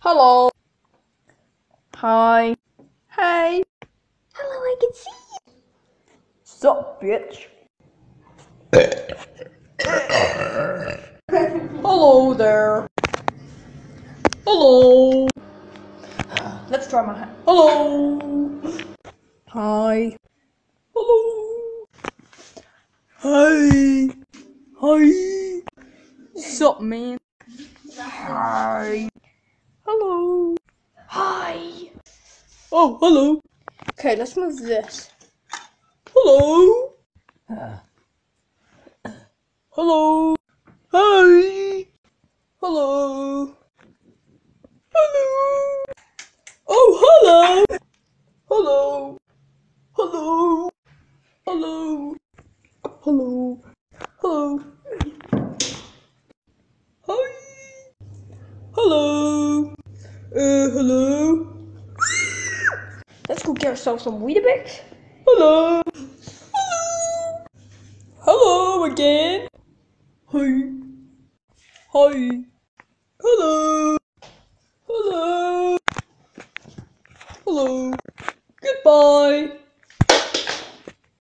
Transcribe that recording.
Hello. Hi. Hey. Hello, I can see you. Sup, bitch? Hello there. Hello. Let's try my hand. Hello. Hi. Hello. Hi. Hi. Sup, man? Hi. Hello. Hi. Oh, hello. Okay, let's move this. Hello. Hello. Hi. Hello. Hello. Oh, hello. Hello. Hello. Hello. Hello. Hello. Hi. Hello. Hello. Let's go get ourselves some Weetabix. Hello. Hello. Hello again. Hi. Hi. Hello. Hello. Hello. Goodbye.